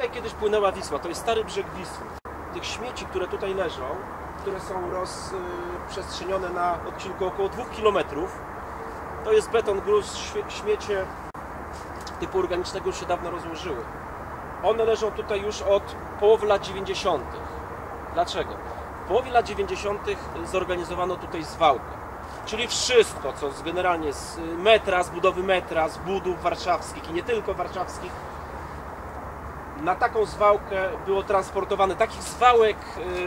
Tutaj kiedyś płynęła Wisła, to jest stary brzeg Wisły. Tych śmieci, które tutaj leżą, które są rozprzestrzenione na odcinku około 2 km, to jest beton, gruz, śmiecie typu organicznego już się dawno rozłożyły. One leżą tutaj już od połowy lat 90. Dlaczego? W połowie lat 90. zorganizowano tutaj zwałkę. Czyli wszystko, co generalnie z metra, z budowy metra, z budów warszawskich i nie tylko warszawskich, na taką zwałkę było transportowane. Takich zwałek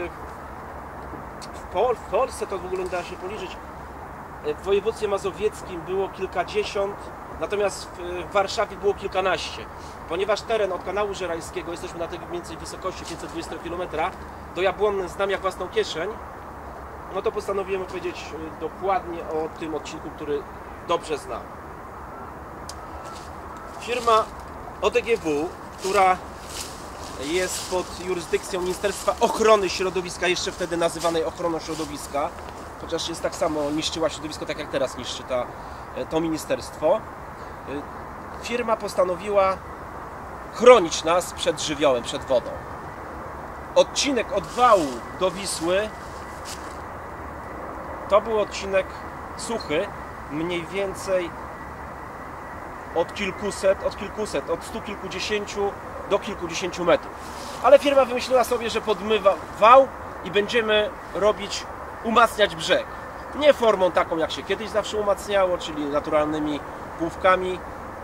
w Polsce to w ogóle nie da się policzyć. W województwie mazowieckim było kilkadziesiąt, natomiast w Warszawie było kilkanaście. Ponieważ teren od kanału żerajskiego, jesteśmy na tej mniej więcej wysokości 520 km, do Jabłonny znam jak własną kieszeń, no to postanowiłem opowiedzieć dokładnie o tym odcinku, który dobrze znam. Firma ODGW, która jest pod jurysdykcją Ministerstwa Ochrony Środowiska, jeszcze wtedy nazywanej ochroną środowiska, chociaż jest tak samo, niszczyła środowisko tak jak teraz niszczy to ministerstwo. Firma postanowiła chronić nas przed żywiołem, przed wodą. Odcinek od Wału do Wisły to był odcinek suchy, mniej więcej od stu kilkudziesięciu do kilkudziesięciu metrów. Ale firma wymyśliła sobie, że podmywa wał i będziemy umacniać brzeg. Nie formą taką, jak się kiedyś zawsze umacniało, czyli naturalnymi główkami,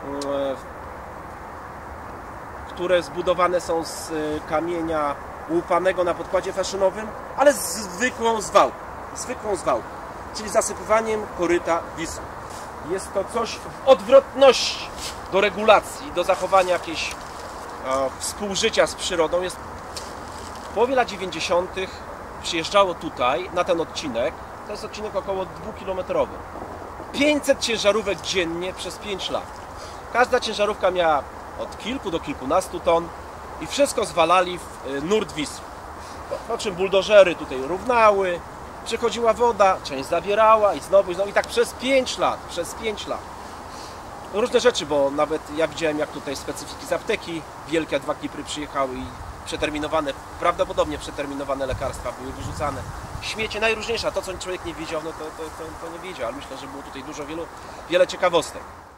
które zbudowane są z kamienia łupanego na podkładzie faszynowym, ale zwykłą zwałką, czyli zasypywaniem koryta Wisły. Jest to coś w odwrotności do regulacji, do zachowania jakiejś współżycia z przyrodą. W połowie lat 90. przyjeżdżało tutaj, na ten odcinek, to jest odcinek około 2-kilometrowy, 500 ciężarówek dziennie przez 5 lat. Każda ciężarówka miała od kilku do kilkunastu ton i wszystko zwalali w nurt Wisły. Po czym buldożery tutaj równały, przychodziła woda, część zawierała i znowu i tak przez 5 lat. Różne rzeczy, bo nawet ja widziałem, jak tutaj specyfiki z apteki wielkie, 2 knipry przyjechały i przeterminowane, prawdopodobnie przeterminowane lekarstwa były wyrzucane. Śmiecie najróżniejsze, a to co człowiek nie widział, no to nie widział, ale myślę, że było tutaj wiele ciekawostek.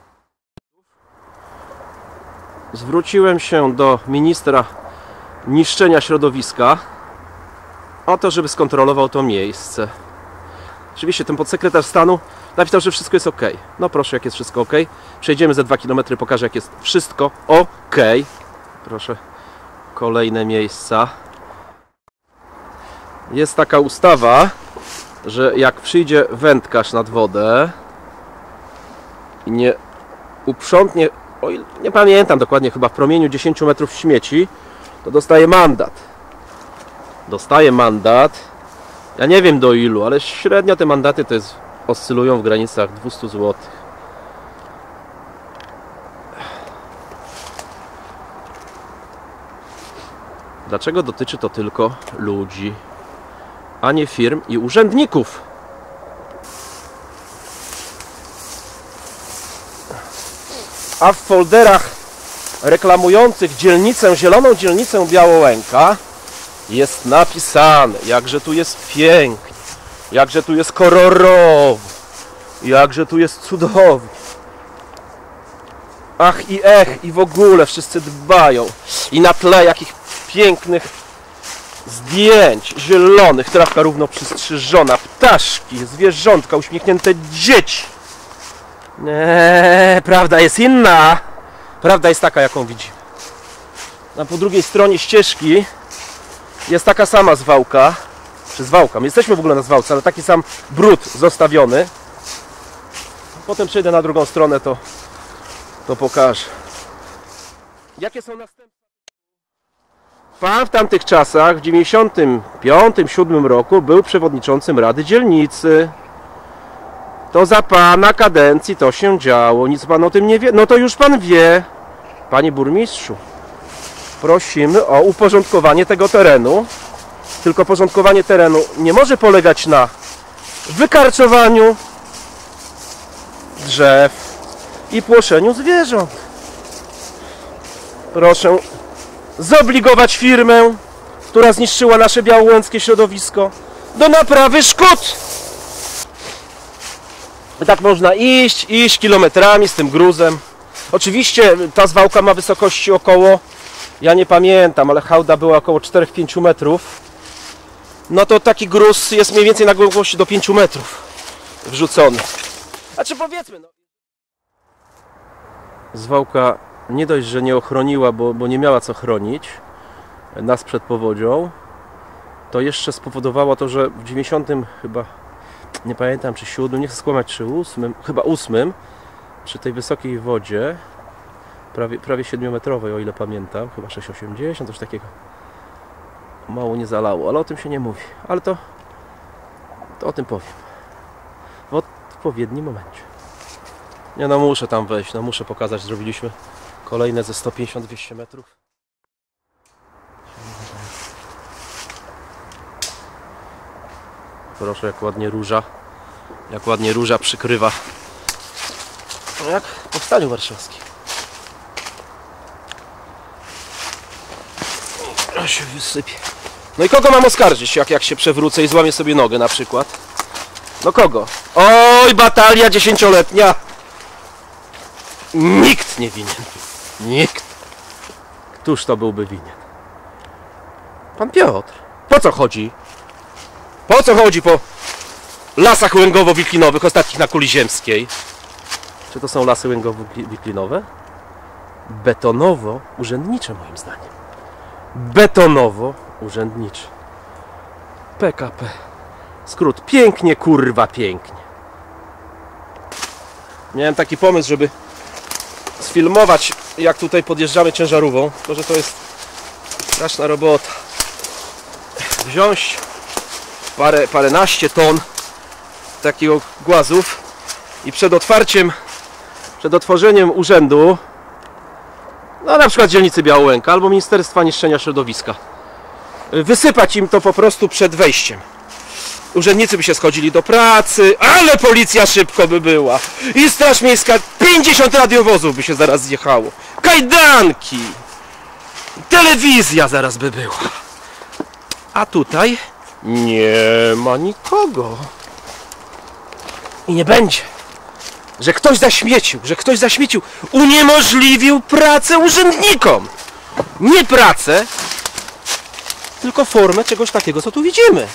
Zwróciłem się do ministra niszczenia środowiska o to, żeby skontrolował to miejsce. Oczywiście ten podsekretarz stanu napisał, że wszystko jest ok. No proszę, jak jest wszystko ok. Przejdziemy ze 2 km, pokażę, jak jest wszystko ok. Proszę, kolejne miejsca. Jest taka ustawa, że jak przyjdzie wędkarz nad wodę i nie uprzątnie, nie pamiętam dokładnie, chyba w promieniu 10 metrów śmieci, to dostaje mandat. Ja nie wiem do ilu, ale średnio te mandaty oscylują w granicach 200 zł. Dlaczego dotyczy to tylko ludzi, a nie firm i urzędników? A w folderach reklamujących dzielnicę, zieloną dzielnicę Białołęka jest napisane, jakże tu jest pięknie, jakże tu jest kolorowo, jakże tu jest cudownie. Ach i ech, i w ogóle wszyscy dbają. I na tle jakich pięknych zdjęć zielonych, trawka równo przystrzyżona, ptaszki, zwierzątka, uśmiechnięte dzieci. Nie, prawda jest inna. Prawda jest taka, jaką widzimy. A po drugiej stronie ścieżki jest taka sama zwałka, czy zwałka, my jesteśmy w ogóle na zwałce, ale taki sam brud zostawiony. Potem przejdę na drugą stronę, to pokażę. Jakie są następne? Pan w tamtych czasach, w 95-97 roku był przewodniczącym Rady Dzielnicy. To za pana kadencji to się działo, nic pan o tym nie wie. No to już pan wie, panie burmistrzu. Prosimy o uporządkowanie tego terenu. Tylko porządkowanie terenu nie może polegać na wykarczowaniu drzew i płoszeniu zwierząt. Proszę zobligować firmę, która zniszczyła nasze białołęckie środowisko, do naprawy szkód. Tak można iść kilometrami z tym gruzem. Oczywiście ta zwałka ma wysokości około, ja nie pamiętam, ale hałda była około 4-5 metrów. No to taki gruz jest mniej więcej na głębokości do 5 metrów wrzucony. Znaczy powiedzmy, no. Zwałka nie dość, że nie ochroniła, bo nie miała co chronić nas przed powodzią, to jeszcze spowodowała to, że w 90 chyba, nie pamiętam czy 7, nie chcę skłamać, czy 8, chyba 8, przy tej wysokiej wodzie, prawie 7-metrowej, o ile pamiętam, chyba 6,80, coś takiego, mało nie zalało, ale o tym się nie mówi, ale to o tym powiem w odpowiednim momencie. Nie no, muszę tam wejść, no muszę pokazać, zrobiliśmy kolejne ze 150-200 metrów. Proszę, jak ładnie róża przykrywa, no jak w Powstaniu Warszawskim. O, się wysypie. No i kogo mam oskarżyć, jak się przewrócę i złamię sobie nogę na przykład? No kogo? Oj, batalia 10-letnia! Nikt nie winien. Nikt. Któż to byłby winien? Pan Piotr. Po co chodzi? Po co chodzi po lasach łęgowo-wiklinowych, ostatnich na kuli ziemskiej? Czy to są lasy łęgowo-wiklinowe? Betonowo-urzędnicze moim zdaniem. Betonowo-urzędnicze. PKP. Skrót. Pięknie, kurwa, pięknie. Miałem taki pomysł, żeby sfilmować, jak tutaj podjeżdżamy ciężarówką, tylko że to jest straszna robota. Wziąć paręnaście ton takiego głazów i przed otworzeniem urzędu, no na przykład dzielnicy Białołęka albo Ministerstwa Niszczenia Środowiska, wysypać im to po prostu przed wejściem. Urzędnicy by się schodzili do pracy, ale policja szybko by była i Straż Miejska, 50 radiowozów by się zaraz zjechało, kajdanki, telewizja zaraz by była, a tutaj nie ma nikogo i nie będzie, że ktoś zaśmiecił, uniemożliwił pracę urzędnikom, nie pracę, tylko formę czegoś takiego, co tu widzimy.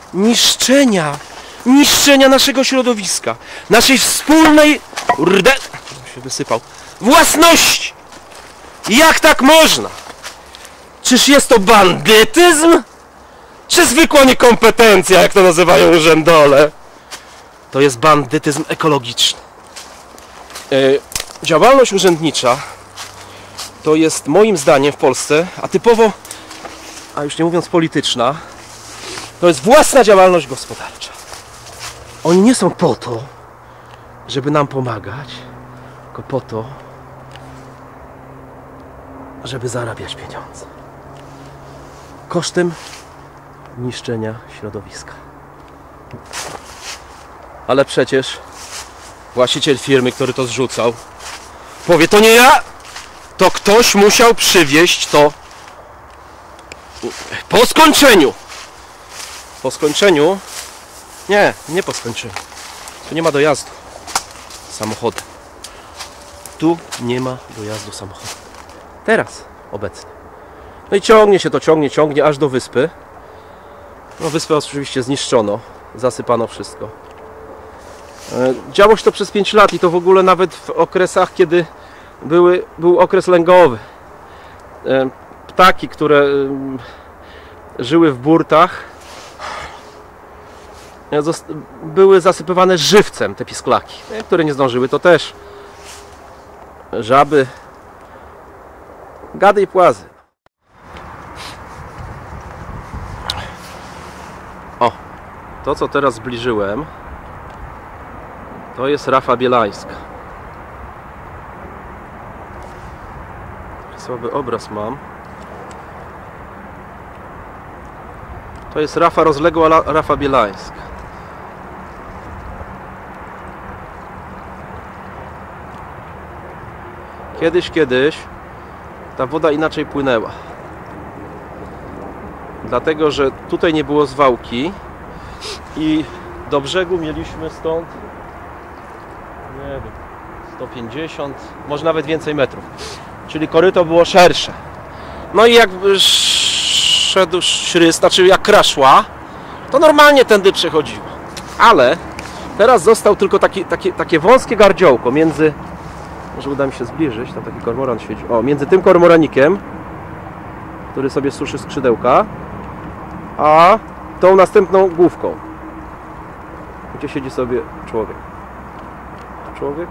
Niszczenia naszego środowiska, naszej wspólnej się wysypał własności. Jak tak można? Czyż jest to bandytyzm? Czy zwykła niekompetencja, jak to nazywają urzędole? To jest bandytyzm ekologiczny. Działalność urzędnicza to jest moim zdaniem w Polsce, a typowo, a już nie mówiąc polityczna, to jest własna działalność gospodarcza. Oni nie są po to, żeby nam pomagać, tylko po to, żeby zarabiać pieniądze. Kosztem niszczenia środowiska. Ale przecież właściciel firmy, który to zrzucał, powie: to nie ja, to ktoś musiał przywieźć to po skończeniu. Po skończeniu? Nie po skończeniu. Tu nie ma dojazdu samochodem. Tu nie ma dojazdu samochodem. Teraz, obecnie. No i ciągnie aż do wyspy. No wyspę oczywiście zniszczono, zasypano wszystko. Działo się to przez 5 lat i to w ogóle nawet w okresach, kiedy był okres lęgowy. Ptaki, które żyły w burtach, były zasypywane żywcem, te pisklaki. Które nie zdążyły, to też żaby, gady i płazy. O, to co teraz zbliżyłem, to jest Rafa Bielańska. Słaby obraz mam. To jest Rafa, rozległa Rafa Bielańska. Kiedyś ta woda inaczej płynęła. Dlatego, że tutaj nie było zwałki i do brzegu mieliśmy stąd, nie wiem, 150, może nawet więcej metrów. Czyli koryto było szersze. No i jak szedł szrys, znaczy jak kra szła, to normalnie tędy przechodziło. Ale teraz został tylko takie wąskie gardziołko między, może uda mi się zbliżyć, tam taki kormoran siedzi, o, między tym kormoranikiem, który sobie suszy skrzydełka, a tą następną główką, gdzie siedzi sobie człowiek. Człowiek.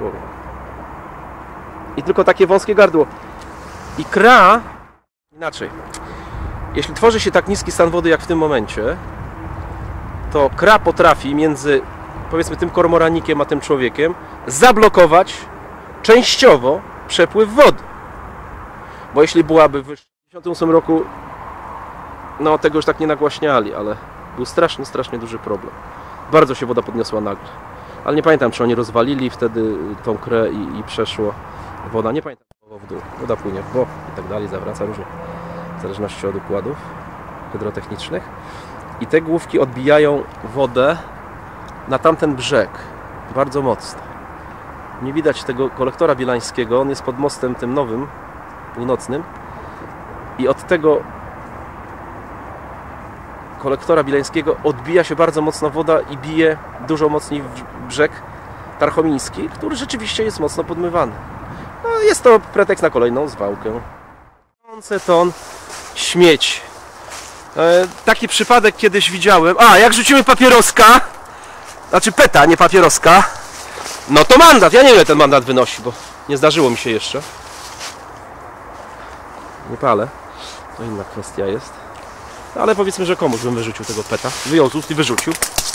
I tylko takie wąskie gardło. I kra, inaczej, jeśli tworzy się tak niski stan wody jak w tym momencie, to kra potrafi między, powiedzmy, tym kormoranikiem a tym człowiekiem zablokować częściowo przepływ wody. Bo jeśli byłaby wyższa, w 1958 roku, no tego już tak nie nagłaśniali, ale był strasznie duży problem. Bardzo się woda podniosła nagle. Ale nie pamiętam, czy oni rozwalili wtedy tą krę i przeszło woda. Nie pamiętam, w dół. Woda płynie w bok i tak dalej, zawraca różnie, w zależności od układów hydrotechnicznych. I te główki odbijają wodę na tamten brzeg bardzo mocno. Nie widać tego kolektora bielańskiego, on jest pod mostem tym nowym, północnym. I od tego kolektora bielańskiego odbija się bardzo mocno woda i bije dużo mocniej w brzeg tarchomiński, który rzeczywiście jest mocno podmywany. No, jest to pretekst na kolejną zwałkę. Ton śmieci. Taki przypadek kiedyś widziałem. A, jak rzucimy papieroska, znaczy peta, nie papieroska, no to mandat. Ja nie wiem, ile ten mandat wynosi, bo nie zdarzyło mi się jeszcze. Nie palę. To inna kwestia jest. Ale powiedzmy, że komuś bym wyrzucił tego peta. Wyjął z ust i wyrzucił.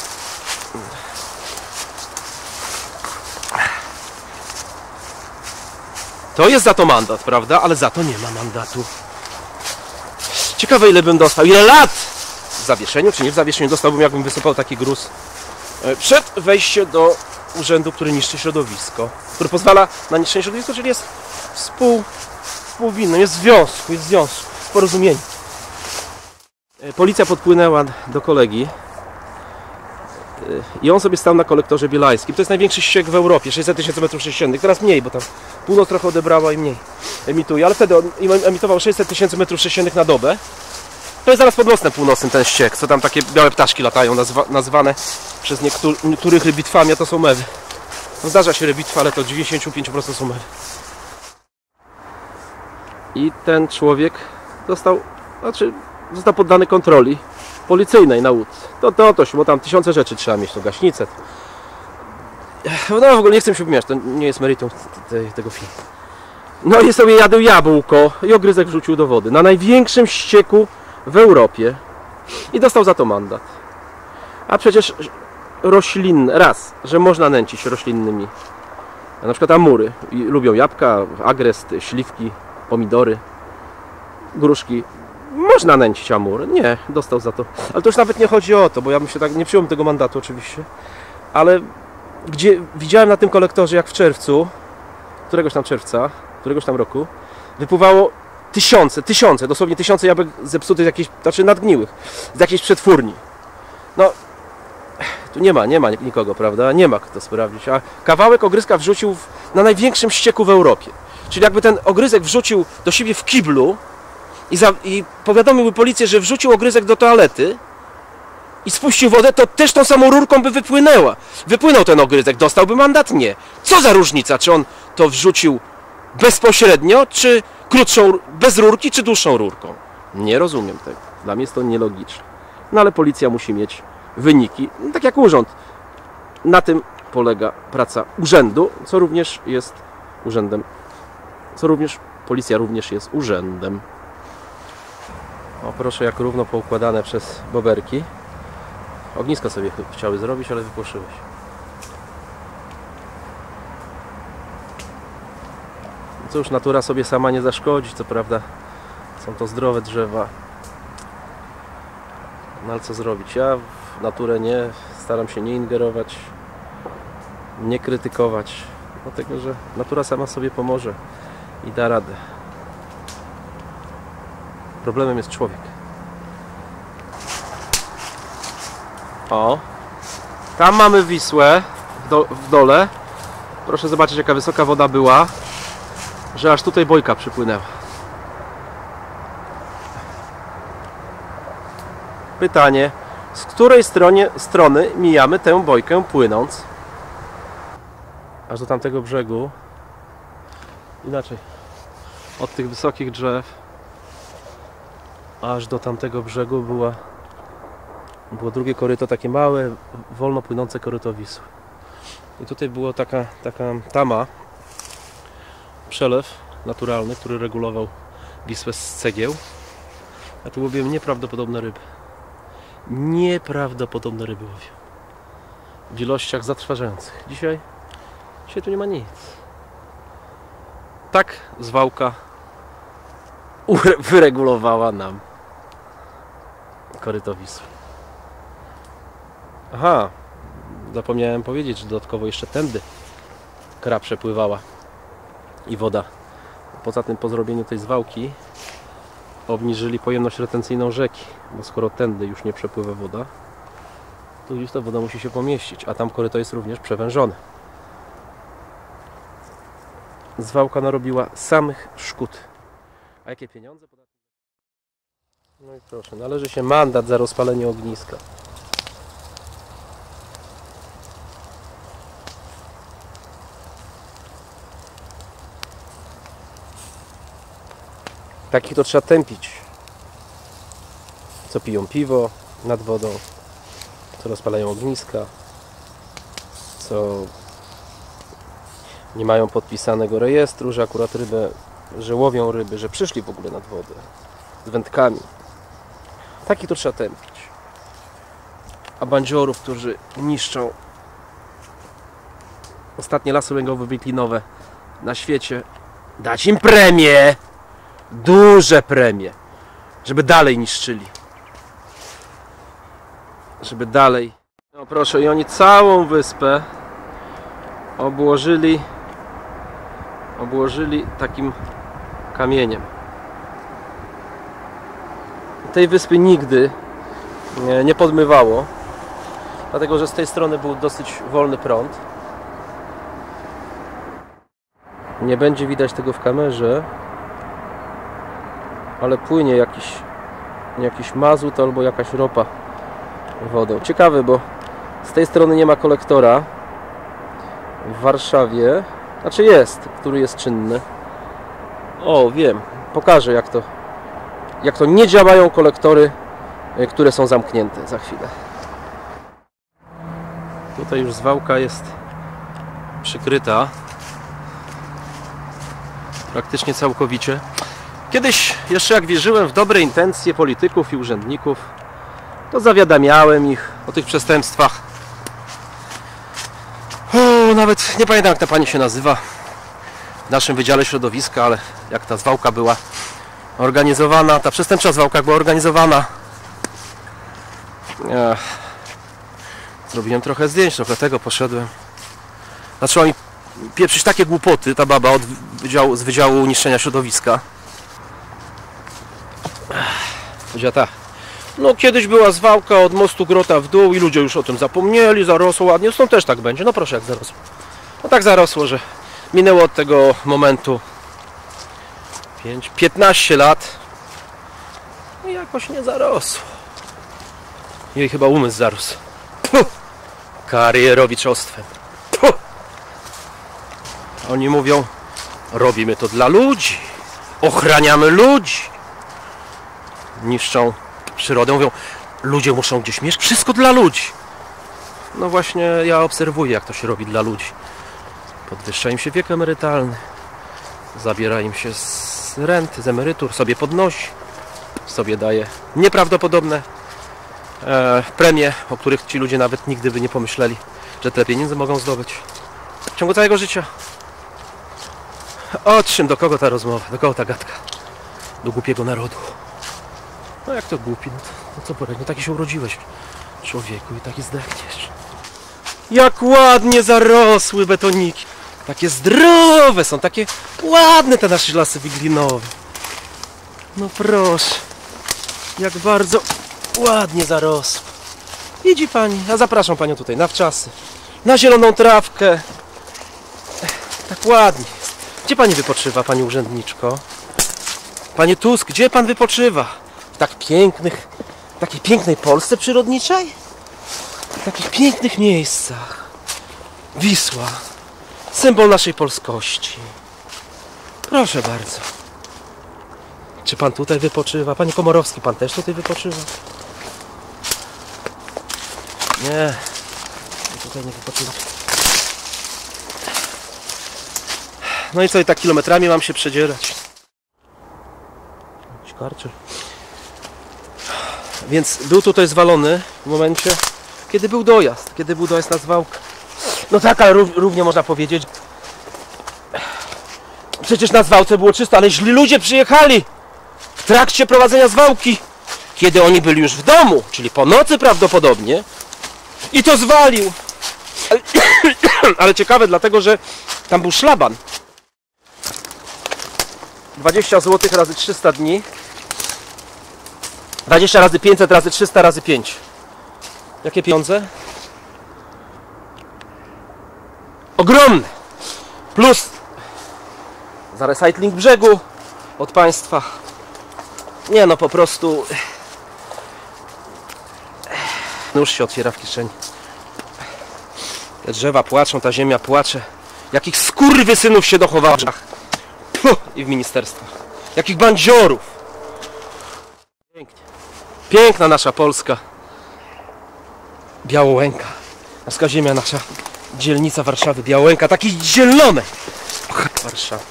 To jest za to mandat, prawda? Ale za to nie ma mandatu. Ciekawe, ile bym dostał. Ile lat w zawieszeniu, czy nie w zawieszeniu dostałbym, jakbym wysypał taki gruz przed wejściem do urzędu, który niszczy środowisko. Który pozwala na niszczenie środowiska, czyli jest współwinny, jest w związku, w porozumieniu. Policja podpłynęła do kolegi i on sobie stał na kolektorze bielańskim. To jest największy ściek w Europie, 600 000 m3. Teraz mniej, bo tam północ trochę odebrała i mniej emituje, ale wtedy on emitował 600 000 m3 na dobę. To jest zaraz pod mostem północnym ten ściek, co tam takie białe ptaszki latają, nazwane przez niektórych rybitwami, a to są mewy. No, zdarza się rybitwa, ale to 95% są mewy. I ten człowiek został poddany kontroli policyjnej na łódce. Bo tam tysiące rzeczy trzeba mieć, to gaśnicę. No w ogóle nie chcę się wymieniać, to nie jest meritum tego filmu. No i sobie jadł jabłko i ogryzek wrzucił do wody na największym ścieku w Europie i dostał za to mandat. A przecież roślinne, że można nęcić roślinnymi, na przykład amury, i lubią jabłka, agrest, śliwki, pomidory, gruszki. Można nęcić amury. Nie, dostał za to. Ale to już nawet nie chodzi o to, bo ja bym się tak nie przyjąłem tego mandatu oczywiście. Ale gdzie widziałem na tym kolektorze, jak w czerwcu, któregoś tam roku, wypływało tysiące, dosłownie tysiące jabłek zepsutych, nadgniłych, z jakiejś przetwórni. No, tu nie ma nikogo, prawda? Nie ma kto sprawdzić. A kawałek ogryzka wrzucił na największym ścieku w Europie. Czyli jakby ten ogryzek wrzucił do siebie w kiblu i powiadomiłby policję, że wrzucił ogryzek do toalety i spuścił wodę, to też tą samą rurką by wypłynęła. Wypłynął ten ogryzek, dostałby mandat? Nie. Co za różnica, czy on to wrzucił bezpośrednio, czy krótszą, bez rurki, czy dłuższą rurką? Nie rozumiem tego. Dla mnie jest to nielogiczne. No ale policja musi mieć wyniki, tak jak urząd. Na tym polega praca urzędu, co również jest urzędem. Policja również jest urzędem. O, proszę, jak równo poukładane przez boberki. Ognisko sobie chciały zrobić, ale wypłoszyły się. Cóż, natura sobie sama nie zaszkodzi, co prawda są to zdrowe drzewa. No ale co zrobić? Ja w naturę staram się nie ingerować, nie krytykować, dlatego że natura sama sobie pomoże i da radę. Problemem jest człowiek. O, tam mamy Wisłę w dole. Proszę zobaczyć, jaka wysoka woda była, że aż tutaj bojka przypłynęła. Pytanie, z której strony mijamy tę bojkę płynąc? Aż do tamtego brzegu. Inaczej. Od tych wysokich drzew aż do tamtego brzegu było drugie koryto, takie małe, wolno płynące koryto Wisły. I tutaj była taka tama, przelew naturalny, który regulował Wisłę z cegieł. A tu łowiłem nieprawdopodobne ryby. Nieprawdopodobne ryby łowię. W ilościach zatrważających. Dzisiaj tu nie ma nic. Tak zwałka wyregulowała nam koryto Wisły. Aha, zapomniałem powiedzieć, że dodatkowo jeszcze tędy kra przepływała i woda. Poza tym po zrobieniu tej zwałki obniżyli pojemność retencyjną rzeki, bo skoro tędy już nie przepływa woda, to już ta woda musi się pomieścić, a tam koryto jest również przewężone. Zwałka narobiła samych szkód. A jakie pieniądze? No i proszę, należy się mandat za rozpalenie ogniska. Takich to trzeba tępić. Co piją piwo nad wodą, co rozpalają ogniska, co nie mają podpisanego rejestru, że akurat że łowią ryby, że przyszli w ogóle nad wodę z wędkami. Takich to trzeba tępić. A bandziorów, którzy niszczą ostatnie lasy węglowo-węglinowe na świecie, dać im premię! Duże premie, żeby dalej niszczyli. Żeby dalej. No proszę, i oni całą wyspę obłożyli takim kamieniem. Tej wyspy nigdy nie podmywało, dlatego że z tej strony był dosyć wolny prąd. Nie będzie widać tego w kamerze, ale płynie jakiś mazut albo jakaś ropa wodą. Ciekawe, bo z tej strony nie ma kolektora w Warszawie. Znaczy jest, który jest czynny. O, wiem, pokażę jak to nie działają kolektory, które są zamknięte za chwilę. Tutaj już zwałka jest przykryta praktycznie całkowicie. Kiedyś jeszcze jak wierzyłem w dobre intencje polityków i urzędników, to zawiadamiałem ich o tych przestępstwach. Nawet nie pamiętam, jak ta pani się nazywa w naszym Wydziale Środowiska, ale jak ta zwałka była organizowana, ta przestępcza zwałka była organizowana. Zrobiłem trochę zdjęć, trochę tego, poszedłem. Zaczęła mi pieprzyć takie głupoty, ta baba z Wydziału Niszczenia Środowiska. Powiedziała tak: no kiedyś była zwałka od mostu Grota w dół i ludzie już o tym zapomnieli, zarosło ładnie, stąd też tak będzie. No proszę, jak zarosło. No tak zarosło, że minęło od tego momentu 15 lat i jakoś nie zarosło. Jej chyba umysł zarósł. Karierowiczostwem. Oni mówią: robimy to dla ludzi, ochraniamy ludzi. Niszczą przyrodę, mówią: ludzie muszą gdzieś mieszkać, wszystko dla ludzi. No właśnie, ja obserwuję, jak to się robi dla ludzi. Podwyższa im się wiek emerytalny, zabiera im się z renty, z emerytur, sobie podnosi, sobie daje nieprawdopodobne premie, o których ci ludzie nawet nigdy by nie pomyśleli, że te pieniądze mogą zdobyć w ciągu całego życia. O czym, do kogo ta rozmowa, do kogo ta gadka? Do głupiego narodu. No jak to głupi, no co porać, no taki się urodziłeś, człowieku, i taki zdechniesz. Jak ładnie zarosły betoniki. Takie zdrowe są, takie ładne te nasze lasy wiglinowe. No proszę, jak bardzo ładnie zarosły. Widzi pani, ja zapraszam panią tutaj na wczasy, na zieloną trawkę. Tak ładnie jest. Gdzie pani wypoczywa, pani urzędniczko? Panie Tusk, gdzie pan wypoczywa? W takiej pięknej Polsce przyrodniczej? W takich pięknych miejscach. Wisła, symbol naszej polskości. Proszę bardzo. Czy pan tutaj wypoczywa? Panie Komorowski, pan też tutaj wypoczywa? Nie, tutaj nie wypoczywa. No i co, i tak kilometrami mam się przedzierać. Karczer. Więc był tutaj zwalony w momencie, kiedy był dojazd na zwałkę. No tak, ale równie można powiedzieć, przecież na zwałce było czysto, ale źli ludzie przyjechali w trakcie prowadzenia zwałki, kiedy oni byli już w domu, czyli po nocy prawdopodobnie, i to zwalił. Ale ciekawe, dlatego że tam był szlaban. 20 zł razy 300 dni, 20 razy 500 razy 300 razy 5. Jakie pieniądze? Ogromne! Plus za recycling brzegu od państwa. Nie no, po prostu nóż się otwiera w kieszeni. Te drzewa płaczą, ta ziemia płacze. Jakich skurwysynów się dochowało i w ministerstwach. Jakich bandziorów. Pięknie. Piękna nasza Polska. Białołęka. Polska ziemia, nasza dzielnica Warszawy. Białołęka, takiej zielonej. Warszawa.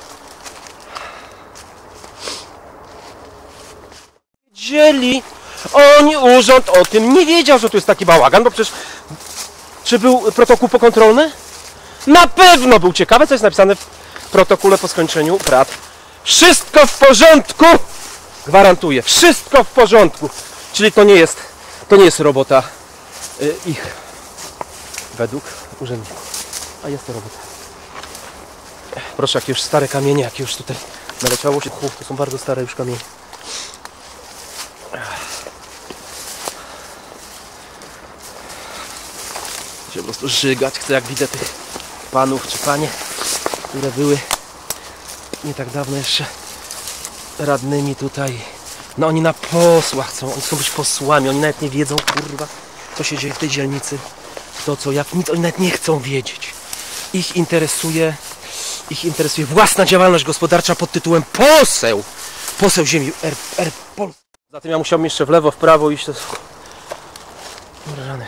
Wiedzieli. Oni, urząd o tym nie wiedział, że tu jest taki bałagan, bo przecież... Czy był protokół pokontrolny? Na pewno był. Ciekawe, co jest napisane w protokole po skończeniu prac. Wszystko w porządku! Gwarantuję, wszystko w porządku. Czyli to nie jest robota ich według urzędników. A jest to robota. Proszę, jakie już stare kamienie, jakie już tutaj naleciało się. To są bardzo stare już kamienie. Się po prostu żygać chcę, jak widzę tych panów czy panie, które były nie tak dawno jeszcze radnymi tutaj. No oni na posłach chcą, oni chcą być posłami, oni nawet nie wiedzą, kurwa, co się dzieje w tej dzielnicy, to co, jak nic, oni nawet nie chcą wiedzieć. Ich interesuje własna działalność gospodarcza pod tytułem poseł ziemi RP Polski. Zatem ja musiałbym jeszcze w lewo, w prawo iść. Rany.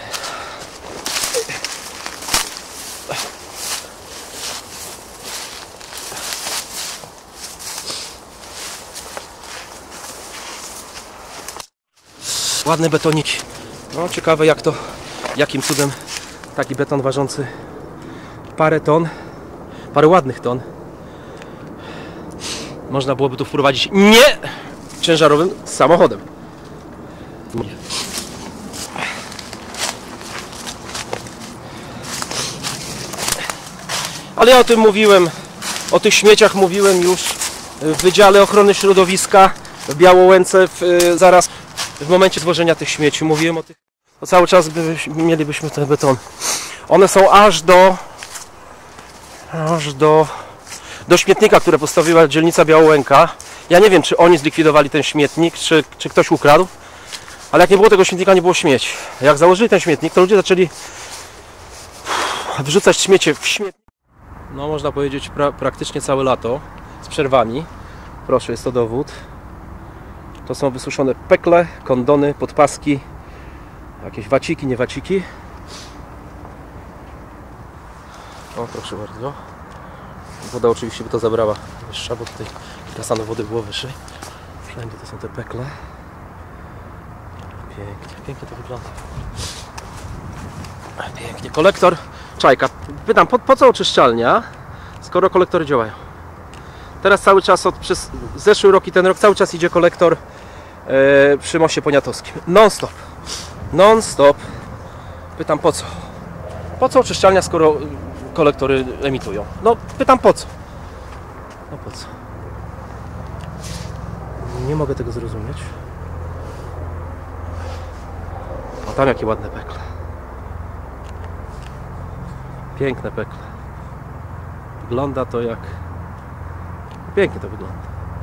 Ładne betoniki. No ciekawe jakim cudem taki beton ważący parę ton, parę ładnych ton można byłoby tu wprowadzić nie ciężarowym samochodem. Ale ja o tym mówiłem, o tych śmieciach mówiłem już w Wydziale Ochrony Środowiska w Białołęce zaraz w momencie tworzenia tych śmieci. Mówiłem o tych, to cały czas mielibyśmy te betony. One są aż do śmietnika, które postawiła dzielnica Białołęka. Ja nie wiem, czy oni zlikwidowali ten śmietnik, czy ktoś ukradł, ale jak nie było tego śmietnika, nie było śmieci. Jak założyli ten śmietnik, to ludzie zaczęli wrzucać śmiecie w śmietnik. No można powiedzieć praktycznie całe lato z przerwami. Proszę, jest to dowód. To są wysuszone pekle, kondony, podpaski, jakieś waciki, nie waciki. O, proszę bardzo. Woda oczywiście by to zabrała wyższa, bo tutaj kilka stanów wody było wyżej. Wszędzie to są te pekle. Pięknie, pięknie to wygląda. Pięknie. Kolektor, czajka. Pytam, po co oczyszczalnia, skoro kolektory działają? Teraz cały czas, przez zeszły rok i ten rok, cały czas idzie kolektor przy moście poniatowskim. Non stop. Non stop. Pytam, po co? Po co oczyszczalnia, skoro kolektory emitują? No, pytam, po co? No po co? Nie mogę tego zrozumieć. Po Tam jakie ładne pekle. Piękne pekle. Wygląda to jak... Pięknie to wygląda.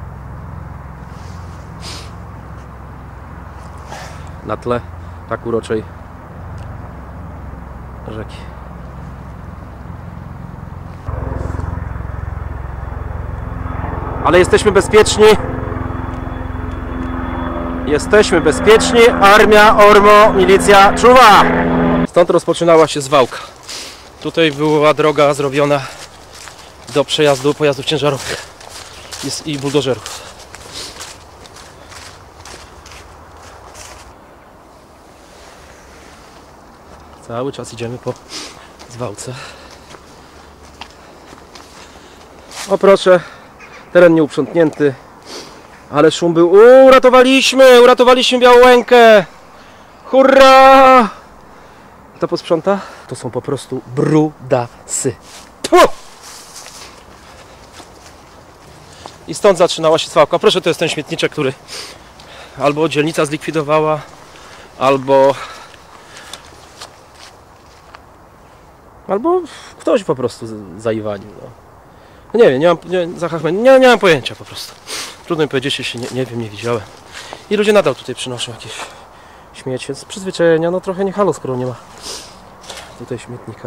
Na tle tak uroczej rzeki. Ale jesteśmy bezpieczni. Jesteśmy bezpieczni. Armia, ORMO, milicja czuwa. Stąd rozpoczynała się zwałka. Tutaj była droga zrobiona do przejazdu pojazdów ciężarowych i buldożerów. Cały czas idziemy po zwałce. O proszę, teren nieuprzątnięty, ale szum był. Uratowaliśmy Białołękę! Hurra! Kto posprząta? To są po prostu brudasy. Puh! I stąd zaczynała się zwałka. Proszę, to jest ten śmietniczek, który albo dzielnica zlikwidowała, albo ktoś po prostu zaiwanił. No. Nie wiem, nie mam pojęcia po prostu. Trudno mi powiedzieć, jeśli nie wiem, nie widziałem. I ludzie nadal tutaj przynoszą jakieś śmiecie. Z przyzwyczajenia, no trochę nie halo, skoro nie ma tutaj śmietnika.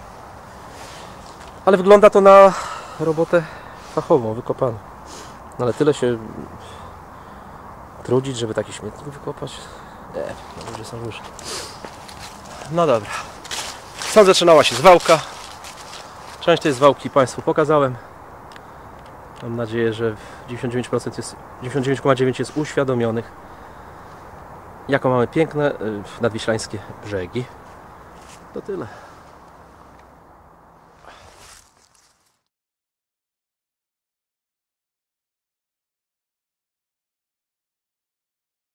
Ale wygląda to na robotę fachową, wykopaną. No ale tyle się trudzić, żeby taki śmietnik wykopać. Nie, no ludzie są różni. No dobra. Stąd zaczynała się zwałka. Część tej zwałki Państwu pokazałem. Mam nadzieję, że 99,9% jest uświadomionych, jaką mamy piękne nadwiślańskie brzegi. To tyle.